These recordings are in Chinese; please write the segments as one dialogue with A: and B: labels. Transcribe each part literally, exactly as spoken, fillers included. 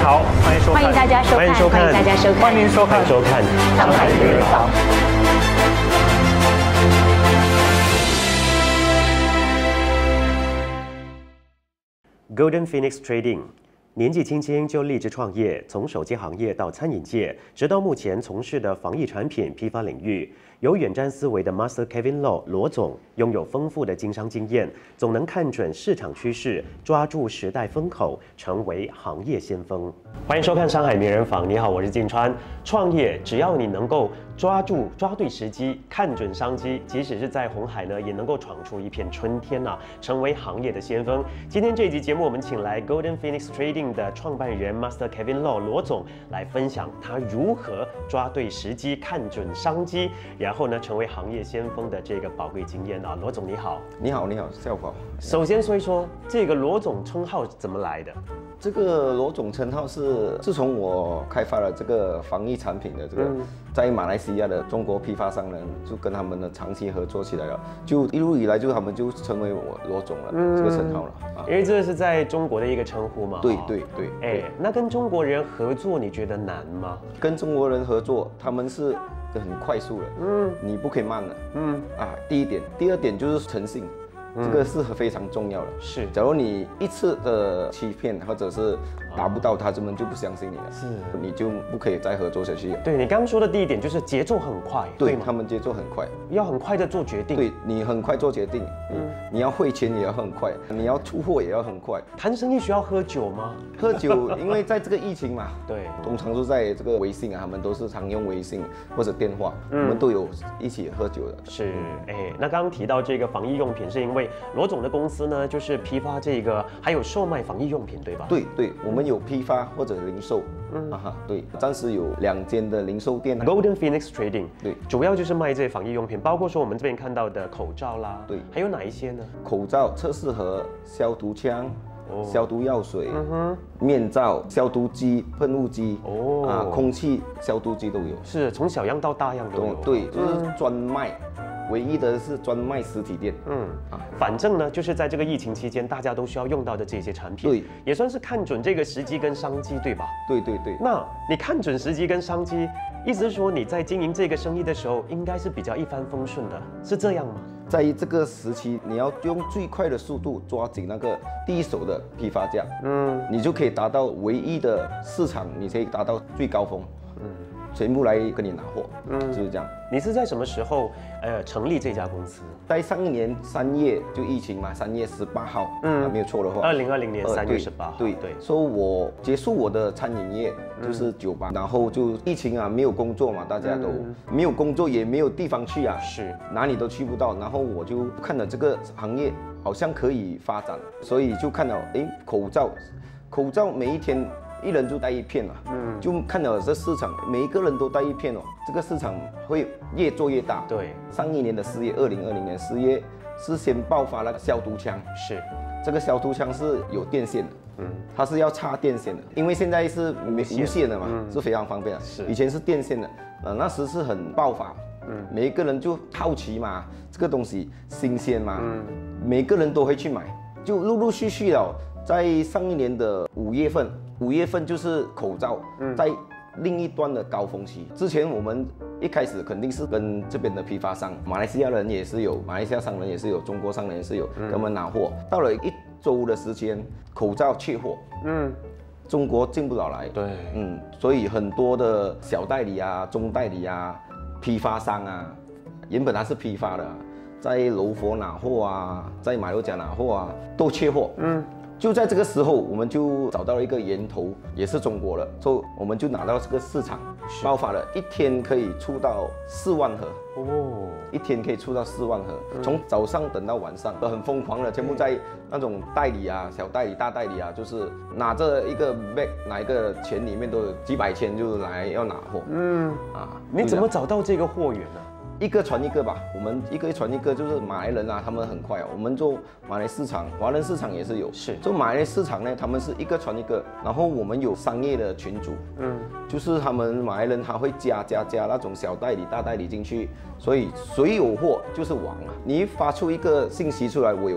A: 好，欢迎收看，
B: 欢迎大家收看，
A: 欢迎收看，
B: 欢迎大家收看，
A: 欢迎收看，收看
B: 上海名人房。
C: Golden Phoenix Trading 年纪轻轻就立志创业，从手机行业到餐饮界，直到目前从事的防疫产品批发领域，有远瞻思维的 Master Kevin Law 罗总，拥有丰富的经商经验，总能看准市场趋势，抓住时代风口，成为行业先锋。欢迎收看《上海名人坊》，你好，我是晋川。创业只要你能够抓住、抓对时机，看准商机，即使是在红海呢，也能够闯出一片春天啊，成为行业的先锋。今天这一集节目，我们请来 Golden Phoenix Trading 的创办人 Master Kevin Law 罗总来分享他如何抓对时机、看准商机，然后呢，成为行业先锋的这个宝贵经验啊。罗总你好，
D: 你好，你好，下午好。
C: 首先说一说这个罗总称号怎么来的？
D: 这个罗总称号是自从我开发了这个防疫产品的这个，嗯、在马来西亚的中国批发商人，就跟他们的长期合作起来了，就一路以来就他们就称为我罗总了，嗯、这个称号了。啊、
C: 因为这是在中国的一个称呼嘛。
D: 对对对。
C: 哎，那跟中国人合作，你觉得难吗？
D: 跟中国人合作，他们是很快速的，嗯，你不可以慢的，嗯啊，第一点，第二点就是诚信。这个是非常重要的。是，假如你一次的欺骗或者是达不到，他根本就不相信你了，是，你就不可以再合作下去。
C: 对你刚刚说的第一点就是节奏很快，
D: 对，
C: 对吗？
D: 他们节奏很快，
C: 要很快的做决定。
D: 对你很快做决定，嗯，你要汇钱也要很快，你要出货也要很快。
C: 谈生意需要喝酒吗？
D: 喝酒，因为在这个疫情嘛，
C: 对，
D: 通常都在这个微信啊，他们都是常用微信或者电话，嗯、我们都有一起喝酒的。
C: 是，哎、欸，那刚刚提到这个防疫用品，是因为罗总的公司呢，就是批发这个，还有售卖防疫用品，对吧？
D: 对对，我们有批发或者零售，嗯啊哈，对，暂时有两间的零售店
C: ，Golden Phoenix Trading，
D: 对，
C: 主要就是卖这些防疫用品，包括说我们这边看到的口罩啦，
D: 对，
C: 还有哪一些呢？
D: 口罩、测试盒、消毒枪。哦、消毒药水、嗯、面罩、消毒机、喷雾机，哦，啊，空气消毒机都有，
C: 是从小样到大样都有。
D: 对，就是专卖，嗯、唯一的是专卖实体店。嗯，
C: 啊，反正呢，就是在这个疫情期间，大家都需要用到的这些产品，
D: 对，
C: 也算是看准这个时机跟商机，对吧？
D: 对对对。
C: 那你看准时机跟商机，意思是说你在经营这个生意的时候，应该是比较一帆风顺的，是这样吗？
D: 在这个时期，你要用最快的速度抓紧那个第一手的批发价，嗯，你就可以达到唯一的市场，你可以达到最高峰，嗯，全部来跟你拿货，嗯，就是这样。
C: 你是在什么时候呃成立这家公司？
D: 在上一年三月就疫情嘛，三月十八号，嗯，没有错的话，
C: 二零二零年三月十八号，
D: 对对。所以我结束我的餐饮业，就是酒吧，然后就疫情啊，没有工作嘛，大家都没有工作，也没有地方去啊，
C: 是
D: 哪里都去不到。然后我就看了这个行业好像可以发展，所以就看到哎，口罩，口罩每一天一人就带一片啊，嗯，就看到这市场每一个人都带一片哦，这个市场会越做越大。
C: 对，
D: 上一年的四月，二零二零年四月是先爆发那个消毒枪，
C: 是
D: 这个消毒枪是有电线的，嗯，它是要插电线的，因为现在是无线的嘛，嗯、是非常方便的。是以前是电线的，呃，那时是很爆发，嗯，每一个人就好奇嘛，这个东西新鲜嘛，嗯，每个人都会去买，就陆陆续续了，在上一年的五月份。五月份就是口罩，在另一端的高峰期。之前我们一开始肯定是跟这边的批发商，马来西亚人也是有，马来西亚商人也是有，中国商人也是有，跟我们拿货。到了一周的时间，口罩缺货，嗯，中国进不了来，
C: 对，
D: 嗯，所以很多的小代理啊、中代理啊、批发商啊，原本他是批发的，在柔佛拿货啊，在马六甲拿货啊，都缺货，嗯。就在这个时候，我们就找到了一个源头，也是中国的，所以我们就拿到这个市场，爆发了，一天可以出到四万盒哦，一天可以出到四万盒，从早上等到晚上，都很疯狂的，全部在那种代理啊、小代理、大代理啊，就是拿着一个 bag， 拿一个钱里面都有几百千，就来要拿货，嗯
C: 啊，你怎么找到这个货源呢？
D: 一个传一个吧，我们一个传一个，就是马来人啊，他们很快啊。我们做马来市场，华人市场也是有。是做马来市场呢，他们是一个传一个，然后我们有商业的群组，嗯，就是他们马来人他会加加加那种小代理、大代理进去，所以谁有货就是王啊。你一发出一个信息出来，我有货，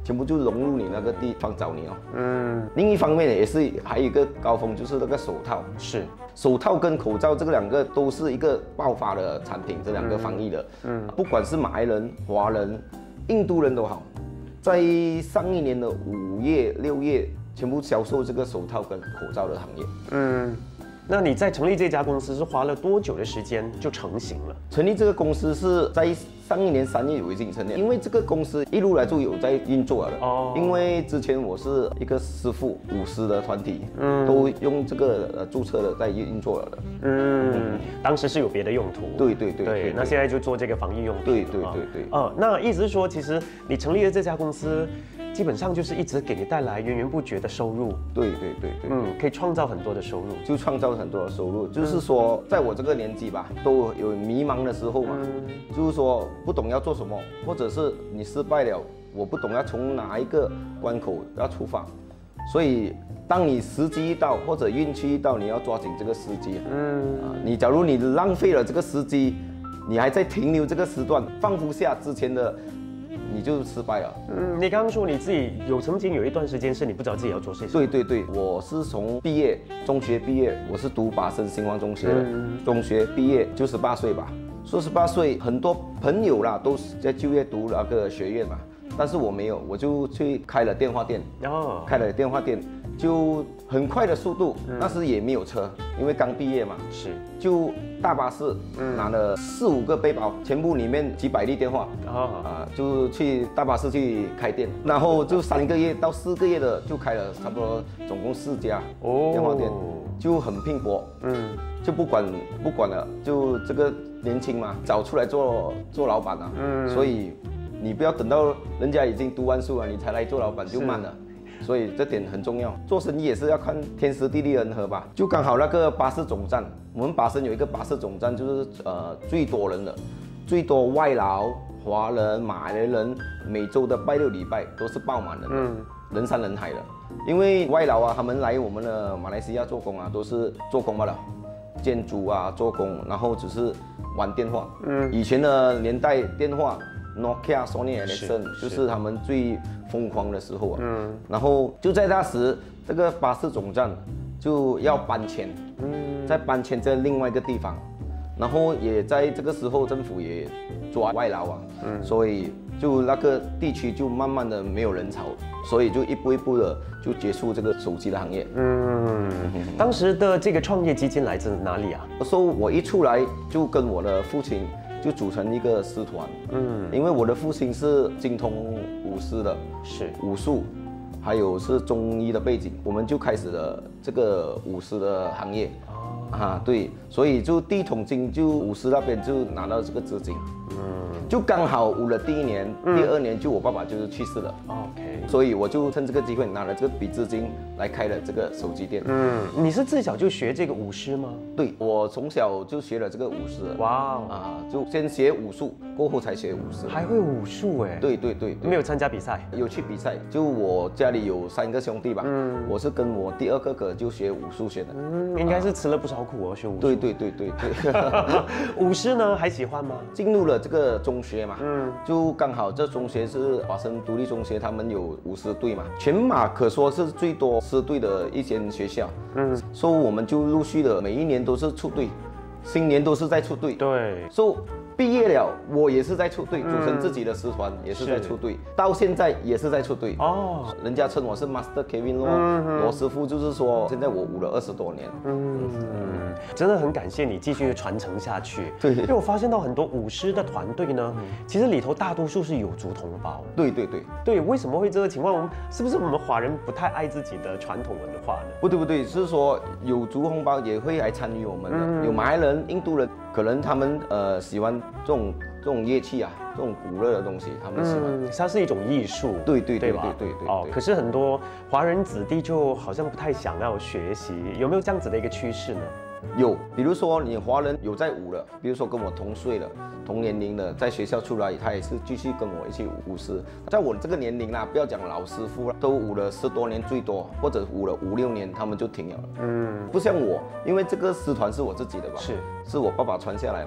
D: 全部就融入你那个地方找你哦。嗯。另一方面也是还有一个高峰，就是那个手套。
C: 是。
D: 手套跟口罩这个两个都是一个爆发的产品，这两个防疫的。嗯。不管是马来人、华人、印度人都好，在上一年的五月、六月，全部销售这个手套跟口罩的行业。嗯。
C: 那你在成立这家公司是花了多久的时间就成型了？
D: 成立这个公司是在上一年三月我已经成立，因为这个公司一路来就有在运作了。哦。因为之前我是一个师傅舞狮的团体，嗯，都用这个呃注册的在运作了的。
C: 嗯，当时是有别的用途。
D: 对对对
C: 对。那现在就做这个防疫用途。
D: 对对对对。
C: 哦，那意思是说，其实你成立了这家公司，基本上就是一直给你带来源源不绝的收入。
D: 对对对对。
C: 嗯，可以创造很多的收入。
D: 就创造很多的收入，就是说，在我这个年纪吧，都有迷茫的时候嘛，嗯、就是说不懂要做什么，或者是你失败了，我不懂要从哪一个关口要出发，所以当你时机一到或者运气一到，你要抓紧这个时机。嗯，啊，你假如你浪费了这个时机，你还在停留这个时段，放不下之前的。你就失败了。
C: 嗯，你刚刚说你自己有曾经有一段时间是你不知道自己要做些什么。
D: 对对对，我是从毕业，中学毕业，我是读拔升新华中学的。嗯、中学毕业就十八岁吧，说十八岁，很多朋友啦都是在就业读那个学院嘛，但是我没有，我就去开了电话店。哦。开了电话店，就很快的速度，嗯、那时也没有车，因为刚毕业嘛。是。就大巴士，嗯、拿了四五个背包，全部里面几百粒电话。哦。啊，就去大巴士去开店，然后就三个月到四个月的就开了差不多总共四家电话店，就很拼搏。嗯。就不管不管了，就这个年轻嘛，早出来做做老板啊。嗯。所以你不要等到人家已经读完书了，你才来做老板就慢了。所以这点很重要，做生意也是要看天时地利人和吧。就刚好那个巴士总站，我们巴生有一个巴士总站，就是呃最多人的，最多外劳、华人、马来人，每周的拜六礼拜都是爆满的，嗯，人山人海的。因为外劳啊，他们来我们的马来西亚做工啊，都是做工罢了，建筑啊做工，然后只是玩电话。嗯，以前的年代电话。Nokia、Sony Ericsson 就是他们最疯狂的时候啊，嗯，然后就在那时，这个巴士总站就要搬迁，嗯，再搬迁在另外一个地方，然后也在这个时候政府也抓外劳啊，嗯，所以就那个地区就慢慢的没有人潮，所以就一步一步的就结束这个手机的行业。嗯，
C: 当时的这个创业基金来自哪里啊？
D: 说我一出来就跟我的父亲。就组成一个师团，嗯，因为我的父亲是精通武师的，是武术，还有是中医的背景，我们就开始了这个武师的行业。哦，啊，对，所以就第一桶金就武师那边就拿到这个资金，嗯，就刚好舞了第一年，嗯、第二年就我爸爸就是去世了。OK， 所以我就趁这个机会拿了这笔资金来开了这个手机店。
C: 嗯，你是自小就学这个舞狮吗？
D: 对，我从小就学了这个舞狮。哇哦，啊，就先学武术，过后才学舞狮。
C: 还会武术哎？
D: 对对对对。
C: 没有参加比赛？
D: 有去比赛，就我家里有三个兄弟吧，嗯，我是跟我第二哥哥就学武术学的。
C: 嗯，应该是吃了不少苦哦，学武术。
D: 对对对对对。
C: 舞狮呢，还喜欢吗？
D: 进入了这个中学嘛，嗯，就刚好这中学是华生独立中学，他们有舞狮队嘛，全马可说是最多狮队的一间学校，嗯，所以我们就陆续的每一年都是出队，新年都是在出队，
C: 对，
D: 所以毕业了我也是在出队，组成自己的师团也是在出队，到现在也是在出队哦，人家称我是 Master Kevin 咯，罗师傅就是说现在我舞了二十多年，嗯。
C: 真的很感谢你继续传承下去。
D: 对，
C: 因为我发现到很多舞狮的团队呢，嗯、其实里头大多数是有族同胞。
D: 对对对
C: 对，为什么会这个情况？我们是不是我们华人不太爱自己的传统文化呢？
D: 不对不对，是说有族同胞也会来参与我们的，嗯、有马来人、印度人，可能他们呃喜欢这种这种乐器啊，这种古乐的东西，他们喜欢。嗯，
C: 它是一种艺术。
D: 对对对
C: 对
D: 对对对。
C: 哦，可是很多华人子弟就好像不太想要学习，有没有这样子的一个趋势呢？
D: 有，比如说你华人有在舞了，比如说跟我同岁的、同年龄的，在学校出来，他也是继续跟我一起舞狮。在我这个年龄啦，不要讲老师傅了，都舞了十多年最多，或者舞了五六年，他们就停了。嗯，不像我，因为这个狮团是我自己的吧，是，是我爸爸传下来吧，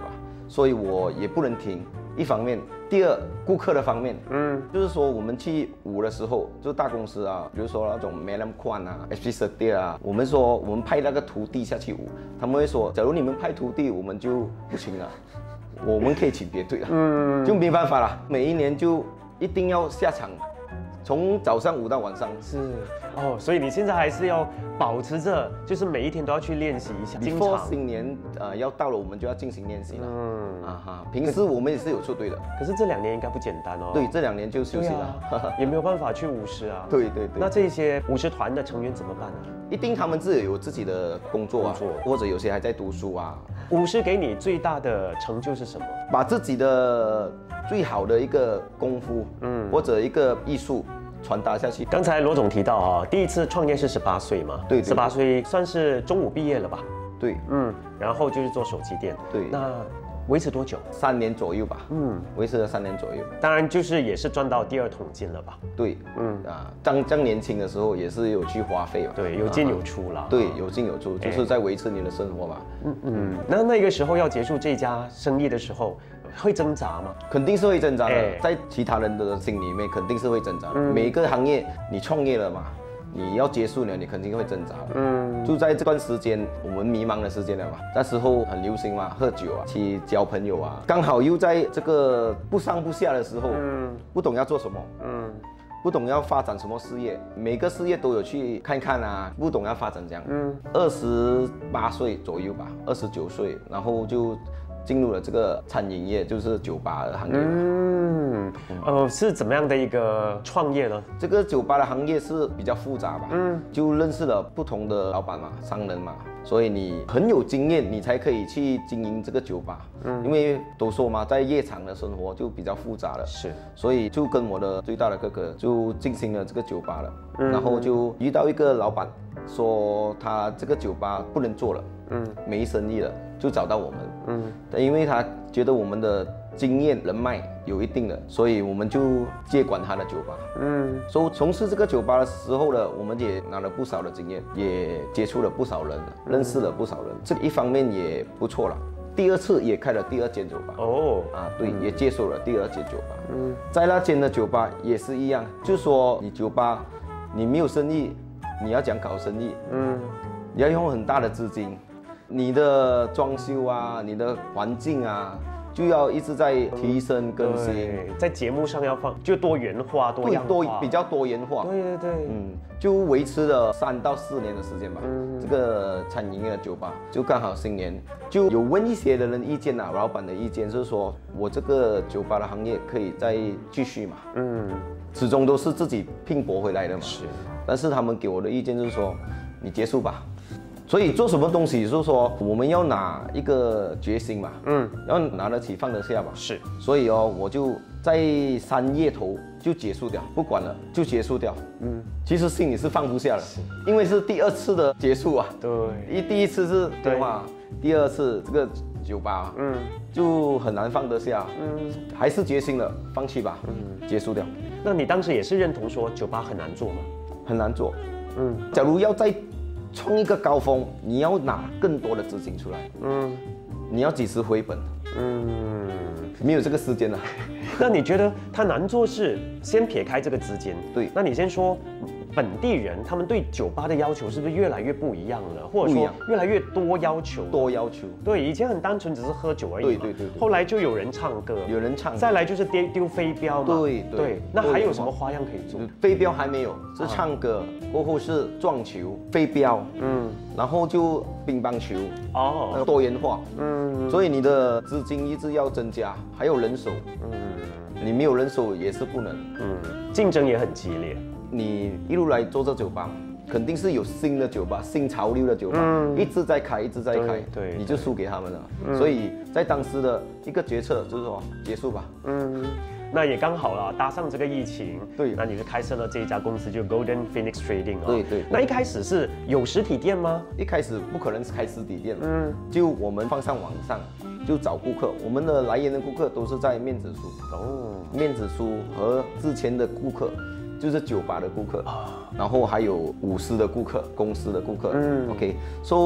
D: 所以我也不能停。一方面，第二，顾客的方面，嗯，就是说我们去舞的时候，就大公司啊，比如说那种 Madam Kwan 啊 ，H P Sadir 啊，我们说我们派那个徒弟下去舞，他们会说，假如你们派徒弟，我们就不请了，我们可以请别队了，嗯，就没办法了，每一年就一定要下场。从早上舞到晚上
C: 是哦，所以你现在还是要保持着，就是每一天都要去练习一下。经
D: 常新年呃要到了，我们就要进行练习了。嗯啊哈，平时我们也是有出队的。
C: 可是这两年应该不简单哦。
D: 对，这两年就休息了，
C: 啊、也没有办法去舞狮啊。
D: 对对对。
C: 那这些舞狮团的成员怎么办呢？
D: 一定他们自己有自己的工作啊，或者有些还在读书啊。
C: 舞狮给你最大的成就是什么？
D: 把自己的最好的一个功夫，嗯，或者一个艺术传达下去。
C: 刚才罗总提到啊，第一次创业是十八岁嘛，
D: 对，
C: 十八岁算是中午毕业了吧？
D: 对，
C: 嗯，然后就是做手机店，
D: 对，
C: 那维持多久？
D: 三年左右吧，嗯，维持了三年左右。
C: 当然就是也是赚到第二桶金了吧？
D: 对，嗯啊，当当年轻的时候也是有去花费嘛，
C: 对，有进有出啦。
D: 对，有进有出，就是在维持你的生活嘛。
C: 嗯嗯，那那个时候要结束这家生意的时候，会挣扎吗？
D: 肯定是会挣扎的，在其他人的心里面肯定是会挣扎的。每个行业你创业了嘛，你要结束了，你肯定会挣扎的。嗯，就在这段时间，我们迷茫的时间了嘛，那时候很流行嘛，喝酒啊，去交朋友啊，刚好又在这个不上不下的时候，嗯，不懂要做什么，嗯，不懂要发展什么事业，每个事业都有去看看啊，不懂要发展这样。嗯，二十八岁左右吧，二十九岁，然后就进入了这个餐饮业，就是酒吧的行业。
C: 嗯，呃，是怎么样的一个创业呢？
D: 这个酒吧的行业是比较复杂吧，嗯，就认识了不同的老板嘛、商人嘛，所以你很有经验，你才可以去经营这个酒吧。嗯，因为都说嘛，在夜场的生活就比较复杂了，
C: 是，
D: 所以就跟我的最大的哥哥就进行了这个酒吧了，嗯，然后就遇到一个老板，说他这个酒吧不能做了，嗯，没生意了。就找到我们，嗯，因为他觉得我们的经验人脉有一定的，所以我们就接管他的酒吧，嗯，所以从事这个酒吧的时候呢，我们也拿了不少的经验，也接触了不少人，认识了不少人，这一方面也不错了。第二次也开了第二间酒吧，哦，啊，对，也接手了第二间酒吧，嗯，在那间的酒吧也是一样，就说你酒吧你没有生意，你要讲搞生意，嗯，你要用很大的资金。你的装修啊，你的环境啊，就要一直在提升更新。
C: 在节目上要放，就多元化、多样化，
D: 多比较多元化。
C: 对对对，
D: 嗯，就维持了三到四年的时间吧。嗯，这个餐饮业的酒吧，就刚好新年就有问一些的人意见啊，老板的意见就是说我这个酒吧的行业可以再继续嘛。嗯，始终都是自己拼搏回来的嘛。
C: 是，
D: 但是他们给我的意见就是说，你结束吧。所以做什么东西，就是说我们要拿一个决心嘛，嗯，要拿得起放得下吧。
C: 是，
D: 所以哦，我就在三月头就结束掉，不管了，就结束掉。嗯，其实心里是放不下了，因为是第二次的结束啊。
C: 对，
D: 一第一次是电话，第二次这个酒吧，嗯，就很难放得下。嗯，还是决心了，放弃吧。嗯，结束掉。
C: 那你当时也是认同说酒吧很难做吗？
D: 很难做。嗯，假如要在冲一个高峰，你要拿更多的资金出来，嗯，你要几时回本，嗯，没有这个时间了。
C: 那你觉得它难做是先撇开这个资金，
D: 对，
C: 那你先说本地人他们对酒吧的要求是不是越来越不一样了，或者说越来越多要求？
D: 多要求。
C: 对，以前很单纯只是喝酒而已，
D: 对对 对, 对。
C: 后来就有人唱歌，
D: 有人唱，
C: 再来就是丢丢飞镖嘛，
D: 对 对,
C: 对。那还有什么花样可以做？
D: 飞镖还没有，是唱歌，过后是撞球、飞镖，嗯，然后就乒乓球，哦，多元化，嗯，所以你的资金一直要增加，还有人手，嗯，你没有人手也是不能，
C: 嗯，竞争也很激烈。
D: 你一路来做这酒吧，肯定是有新的酒吧、新潮流的酒吧，嗯、一直在开，一直在开，
C: 对，对
D: 你就输给他们了。嗯、所以在当时的一个决策就是说结束吧。嗯，
C: 那也刚好了，搭上这个疫情，
D: 对，
C: 那你就开设了这一家公司，就 Golden Phoenix Trading 啊。
D: 对 对, 对。
C: 那一开始是有实体店吗？
D: 一开始不可能开实体店，嗯，就我们放上网上，就找顾客，我们的来源的顾客都是在面子书，哦，面子书和之前的顾客。就是酒吧的顾客，然后还有舞狮的顾客、公司的顾客。嗯 ，OK， 所以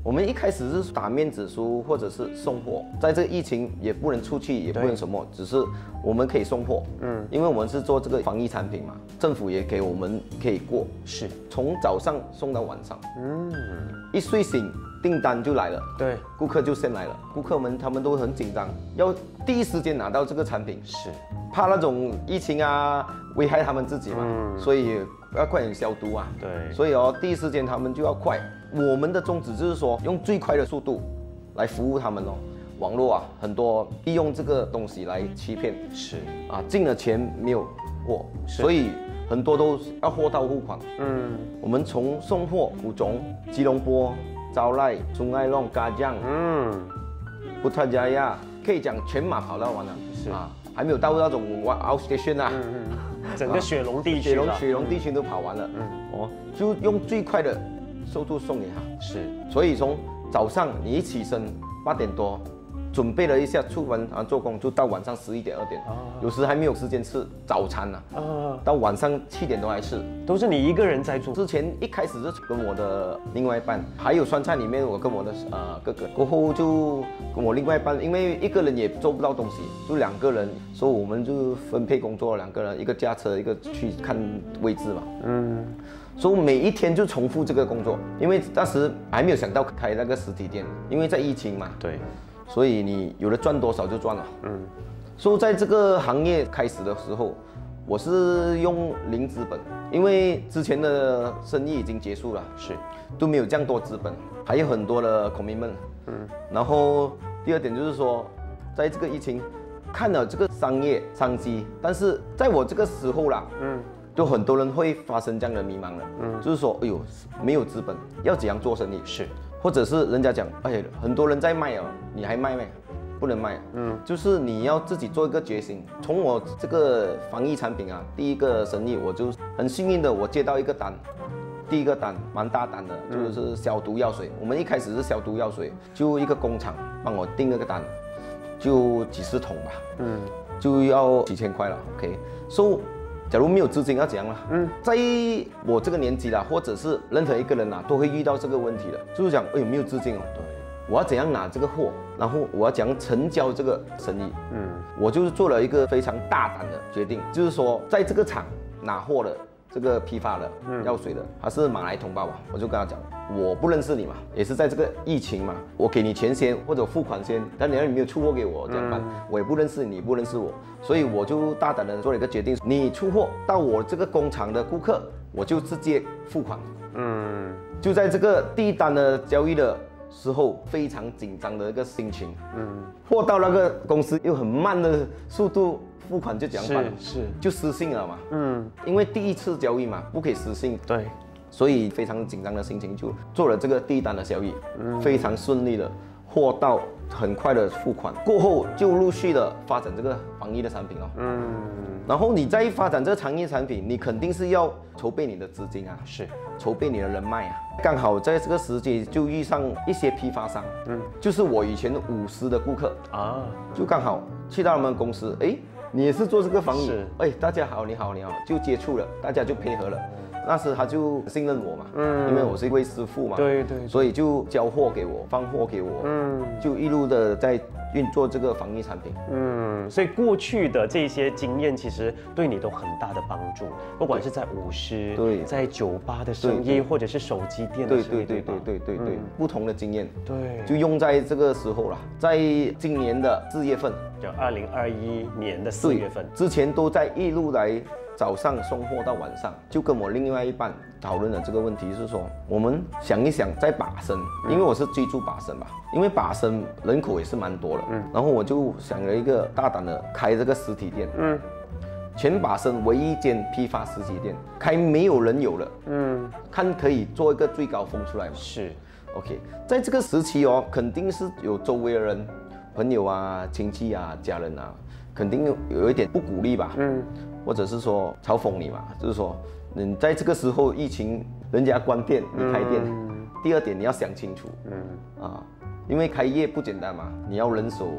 D: 我们一开始是打面子书或者是送货，在这个疫情也不能出去，也不能什么，只是我们可以送货。嗯，因为我们是做这个防疫产品嘛，政府也给我们可以过，
C: 是
D: 从早上送到晚上。嗯，一睡醒订单就来了，
C: 对，
D: 顾客就先来了，顾客们他们都很紧张，要第一时间拿到这个产品，
C: 是
D: 怕那种疫情啊危害他们自己嘛，嗯、所以要快点消毒啊。
C: 对，
D: 所以哦，第一时间他们就要快。我们的宗旨就是说，用最快的速度来服务他们哦。网络啊，很多利用这个东西来欺骗，
C: 是
D: 啊，进了钱没有货，所以很多都要货到付款。嗯，我们从送货、古种、吉隆坡、招徕、中爱弄、嘎酱，嗯，布塔加亚，可以讲全马跑到完了，是啊，还没有到那种 outstation 啊，
C: 嗯嗯，整个雪隆地区，
D: 雪隆雪隆地区都跑完了，嗯，哦，就用最快的速度送给他，
C: 是，
D: 所以从早上你一起身八点多。准备了一下，出门啊做工，就到晚上十一点二点，啊、有时还没有时间吃早餐呢、啊，啊、到晚上七点多还吃，
C: 都是你一个人在做。
D: 之前一开始是跟我的另外一半，还有酸菜里面我跟我的呃哥哥，过后就跟我另外一半，因为一个人也做不到东西，就两个人，所以我们就分配工作，两个人一个驾车，一个去看位置嘛，嗯。所以每一天就重复这个工作，因为当时还没有想到开那个实体店，因为在疫情嘛，
C: 对。
D: 所以你有的赚多少就赚了，嗯，所以在这个行业开始的时候，我是用零资本，因为之前的生意已经结束了，
C: 是，
D: 都没有这样多资本，还有很多的 commitment，嗯，然后第二点就是说，在这个疫情看了这个商业商机，但是在我这个时候啦，嗯，就很多人会发生这样的迷茫了，嗯，就是说，哎呦，没有资本，要怎样做生意？
C: 是。
D: 或者是人家讲，哎，很多人在卖哦，你还卖没？不能卖。嗯，就是你要自己做一个决心。从我这个防疫产品啊，第一个生意，我就很幸运的，我接到一个单，第一个单蛮大单的，就是消毒药水。我们一开始是消毒药水，就一个工厂帮我订了个单，就几十桶吧，嗯，就要几千块了。OK， so。假如没有资金要怎样啦？嗯，在我这个年纪啦，或者是任何一个人啦，都会遇到这个问题的，就是讲，哎，没有资金哦，对，我要怎样拿这个货，然后我要怎样成交这个生意？嗯，我就是做了一个非常大胆的决定，就是说，在这个厂拿货的这个批发的药水的，他是马来同胞啊，我就跟他讲，我不认识你嘛，也是在这个疫情嘛，我给你钱先或者付款先，但你要你没有出货给我怎么办？我也不认识你，不认识我。所以我就大胆的做了一个决定，你出货到我这个工厂的顾客，我就直接付款。嗯，就在这个第一单的交易的时候，非常紧张的一个心情。嗯，货到那个公司又很慢的速度付款就怎样办？
C: 是是，
D: 就失信了嘛。嗯，因为第一次交易嘛，不可以失信。
C: 对，
D: 所以非常紧张的心情就做了这个第一单的交易，嗯、非常顺利的。货到很快的付款过后，就陆续的发展这个防疫的产品哦。嗯，然后你再发展这个行业产品，你肯定是要筹备你的资金啊，
C: 是
D: 筹备你的人脉啊。刚好在这个时期就遇上一些批发商，嗯，就是我以前五十的顾客啊，就刚好去到他们公司，哎，你也是做这个防疫，哎，大家好，你好，你好，就接触了，大家就配合了。那时他就信任我嘛，嗯，因为我是一位师傅嘛，
C: 对对，
D: 所以就交货给我，放货给我，嗯，就一路的在运作这个防疫产品，
C: 嗯，所以过去的这些经验其实对你都很大的帮助，不管是在舞狮，
D: 对，
C: 在酒吧的生意，或者是手机店的生意，
D: 对对对对对对对，不同的经验，
C: 对，
D: 就用在这个时候了，在今年的四月份，
C: 就二零二一年的四月份，
D: 之前都在一路来。早上送货到晚上，就跟我另外一半讨论了这个问题，是说我们想一想，在靶生，因为我是居住靶生嘛，因为靶生人口也是蛮多的，嗯，然后我就想了一个大胆的开这个实体店，嗯，全靶生唯一一间批发实体店，开没有人有了，嗯，看可以做一个最高峰出来嘛，
C: 是
D: ，OK， 在这个时期哦，肯定是有周围的人、朋友啊、亲戚啊、家人啊，肯定有有一点不鼓励吧，嗯。或者是说嘲讽你嘛，就是说你在这个时候疫情，人家关店，你开店。嗯、第二点你要想清楚，嗯啊，因为开业不简单嘛，你要人手，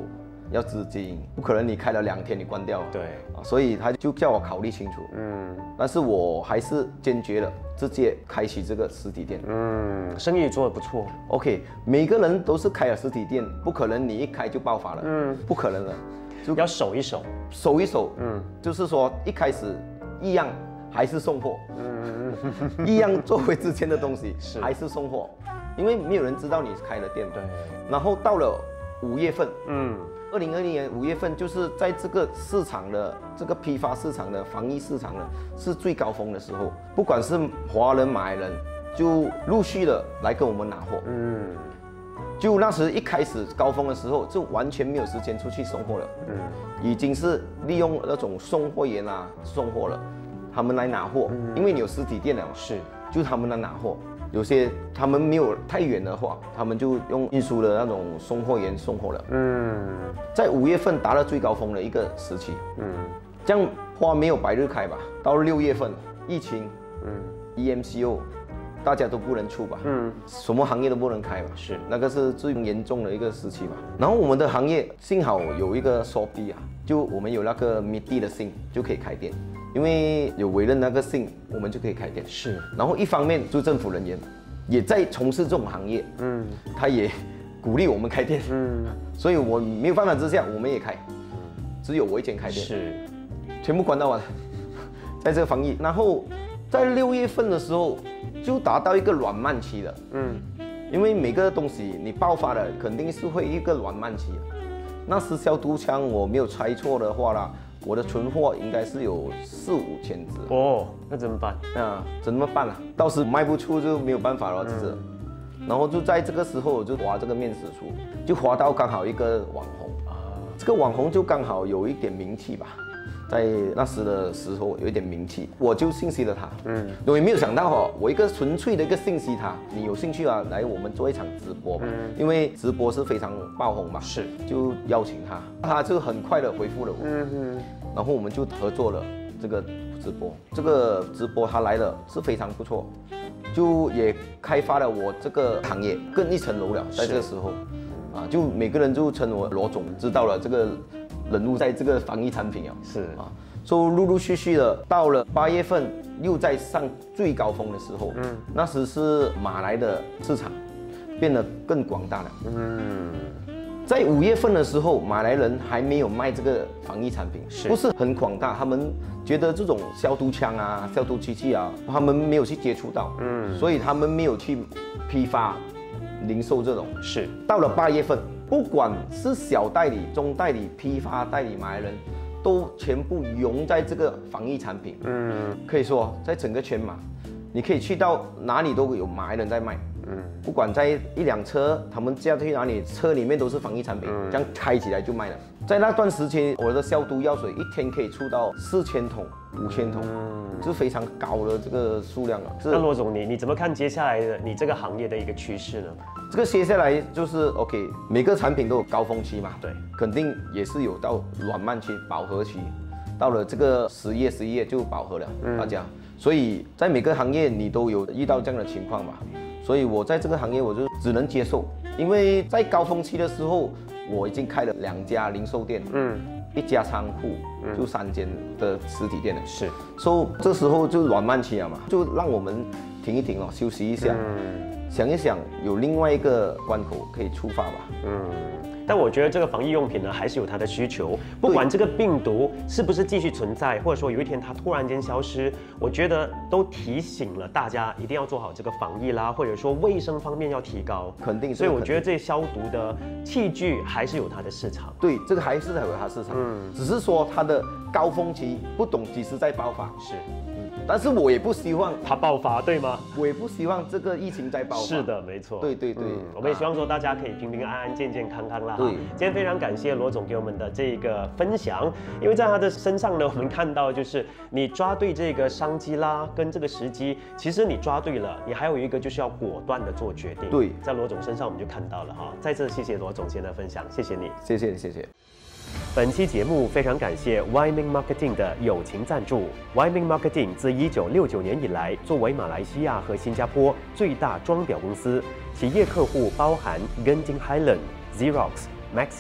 D: 要资金，不可能你开了两天你关掉。
C: 对，
D: 啊，所以他就叫我考虑清楚。嗯，但是我还是坚决了，直接开启这个实体店。
C: 嗯，生意做得不错。
D: OK， 每个人都是开了实体店，不可能你一开就爆发了。嗯，不可能的，
C: 就要守一守，
D: 守一守。嗯，就是说一开始一样还是送货。嗯嗯，一样作为之前的东西，还是送货。因为没有人知道你开了店嘛。对。然后到了五月份，嗯，二零二零年五月份，就是在这个市场的这个批发市场的防疫市场呢，是最高峰的时候。不管是华人、马来人，就陆续的来跟我们拿货。嗯。就那时一开始高峰的时候，就完全没有时间出去送货了。嗯。已经是利用那种送货员啊送货了，他们来拿货，嗯、因为你有实体店了嘛。是。就他们来拿货。有些他们没有太远的话，他们就用运输的那种送货员送货了。嗯，在五月份达到最高峰的一个时期。嗯，这样花没有百日开吧。到六月份，疫情，嗯 ，E M C O， 大家都不能出吧。嗯，什么行业都不能开吧。是，那个是最严重的一个时期吧。然后我们的行业幸好有一个 Shopee 啊，就我们有那个 M I D I 的信就可以开店。因为有委任那个信，我们就可以开店。是，然后一方面就政府人员也在从事这种行业，嗯，他也鼓励我们开店，嗯，所以我没有办法之下，我们也开，嗯，只有我一间开店，是，全部关到完，在这个防疫，然后在六月份的时候就达到一个缓慢期了，嗯，因为每个东西你爆发了，肯定是会一个缓慢期，那时消毒枪我没有猜错的话啦。我的存货应该是有四五千只
C: 哦，那怎么办？
D: 啊，怎么办啊？到时卖不出就没有办法了，就是。嗯、然后就在这个时候，我就划这个面试出，就划到刚好一个网红啊，这个网红就刚好有一点名气吧，在那时的时候有一点名气，我就信息了他。嗯，我也没有想到哦，我一个纯粹的一个信息他，你有兴趣啊，来我们做一场直播吧，嗯、因为直播是非常爆红嘛，是，就邀请他，他就很快的回复了我。嗯嗯。然后我们就合作了这个直播，这个直播他来了是非常不错，就也开发了我这个行业更一层楼了。在这个时候，啊，就每个人就称我罗总，知道了这个人物在这个防疫产品啊，是啊，就陆陆续续的到了八月份又在上最高峰的时候，嗯，那时是马来的市场变得更广大了，嗯。在五月份的时候，马来人还没有卖这个防疫产品，不是很广大。他们觉得这种消毒枪啊、消毒机器啊，他们没有去接触到，嗯，所以他们没有去批发、零售这种。是到了八月份，不管是小代理、中代理、批发代理，马来人都全部融在这个防疫产品。嗯，可以说在整个全马，你可以去到哪里都有马来人在卖。嗯，不管在一辆车，他们驾去哪里，车里面都是防疫产品，嗯、这样开起来就卖了。在那段时间，我的消毒药水一天可以出到四千桶、五千桶，嗯，是非常高的这个数量了。
C: 那罗总，你你怎么看接下来的你这个行业的一个趋势呢？
D: 这个接下来就是 OK， 每个产品都有高峰期嘛，对，肯定也是有到缓慢期、饱和期，到了这个十月、十一月就饱和了，嗯、大家。所以在每个行业你都有遇到这样的情况吧。所以我在这个行业我就只能接受，因为在高峰期的时候，我已经开了两家零售店，嗯，一家仓库，嗯、就三间的实体店了。是，所以这时候就缓慢期了嘛，就让我们停一停哦，休息一下，嗯、想一想有另外一个关口可以出发吧。嗯。
C: 但我觉得这个防疫用品呢，还是有它的需求。不管这个病毒是不是继续存在，或者说有一天它突然间消失，我觉得都提醒了大家一定要做好这个防疫啦，或者说卫生方面要提高。
D: 肯定。
C: 所以我觉得这些消毒的器具还是有它的市场。
D: 对，这个还是有它的市场。嗯。只是说它的高峰期不懂几时在爆发。是。但是我也不希望
C: 它爆发，对吗？
D: 我也不希望这个疫情再爆发。
C: 是的，没错。
D: 对对对，嗯、
C: 我们也希望说大家可以平平安安、健健康康啦。对，今天非常感谢罗总给我们的这个分享，因为在他的身上呢，我们看到就是你抓对这个商机啦，跟这个时机，其实你抓对了，你还有一个就是要果断的做决定。对，在罗总身上我们就看到了哈。再次谢谢罗总监的分享，谢谢你，
D: 谢谢谢谢。
C: 本期节目非常感谢 Wyman Marketing 的友情赞助。Wyman Marketing 自一九六九年以来，作为马来西亚和新加坡最大装裱公司，企业客户包含 Genting Highland、Xerox、Maxis、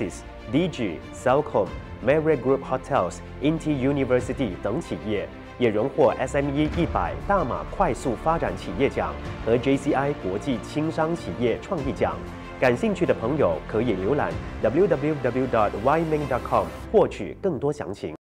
C: D G、Cellcom、Marriott Group Hotels、Inti University 等企业，也荣获 S M E 一百大马快速发展企业奖和 J C I 国际轻商企业创意奖。感兴趣的朋友可以浏览 w w w dot y ming dot com 获取更多详情。